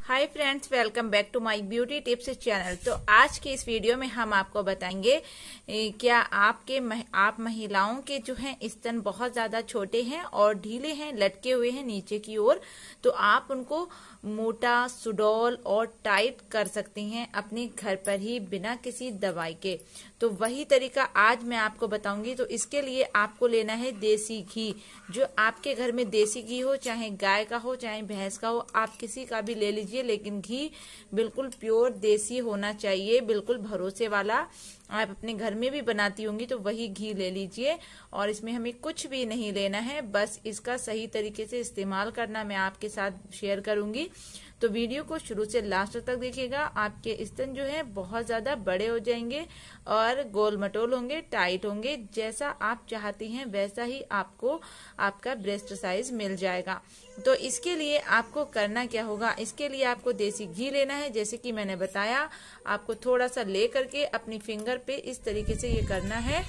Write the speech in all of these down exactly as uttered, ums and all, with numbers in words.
Hi friends, welcome back to my beauty tips channel. तो आज की इस वीडियो में हम आपको बताएंगे ए, क्या आपके मह, आप महिलाओं के जो हैं स्तन बहुत ज्यादा छोटे हैं और ढीले हैं, लटके हुए हैं नीचे की ओर, तो आप उनको मोटा, सुडौल और टाइट कर सकती हैं अपने घर पर ही बिना किसी दवाई के। तो वही तरीका आज मैं आपको बताऊंगी। तो इसके लिए आपको लेना है देसी घी। जो आपके घर में देसी घी हो, चाहे गाय का हो चाहे भैंस का हो, आप किसी का भी ले लीजिए, लेकिन घी बिल्कुल प्योर देसी होना चाहिए, बिल्कुल भरोसे वाला। आप अपने घर में भी बनाती होंगी तो वही घी ले लीजिए। और इसमें हमें कुछ भी नहीं लेना है, बस इसका सही तरीके से इस्तेमाल करना मैं आपके साथ शेयर करूंगी। तो वीडियो को शुरू से लास्ट तक देखिएगा। आपके स्तन जो है बहुत ज्यादा बड़े हो जाएंगे और गोल मटोल होंगे, टाइट होंगे। जैसा आप चाहती हैं वैसा ही आपको आपका ब्रेस्ट साइज मिल जाएगा। तो इसके लिए आपको करना क्या होगा, इसके लिए आपको देसी घी लेना है। जैसे कि मैंने बताया, आपको थोड़ा सा ले करके अपनी फिंगर पे इस तरीके से ये करना है।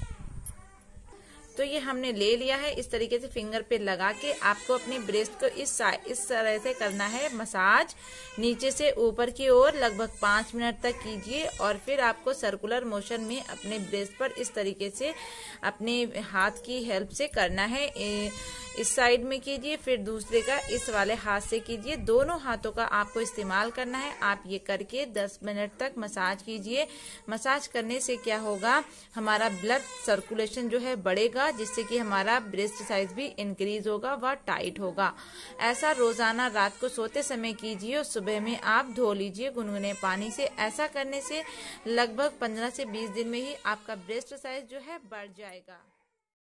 तो ये हमने ले लिया है। इस तरीके से फिंगर पे लगा के आपको अपने ब्रेस्ट को इस इस तरह से करना है मसाज, नीचे से ऊपर की ओर लगभग पांच मिनट तक कीजिए। और फिर आपको सर्कुलर मोशन में अपने ब्रेस्ट पर इस तरीके से अपने हाथ की हेल्प से करना है। इस साइड में कीजिए, फिर दूसरे का इस वाले हाथ से कीजिए। दोनों हाथों का आपको इस्तेमाल करना है। आप ये करके दस मिनट तक मसाज कीजिए। मसाज करने से क्या होगा, हमारा ब्लड सर्कुलेशन जो है बढ़ेगा, जिससे कि हमारा ब्रेस्ट साइज भी इंक्रीज होगा व टाइट होगा। ऐसा रोजाना रात को सोते समय कीजिए और सुबह में आप धो लीजिए गुनगुने पानी से। ऐसा करने से लगभग पंद्रह से बीस दिन में ही आपका ब्रेस्ट साइज जो है बढ़ जाएगा।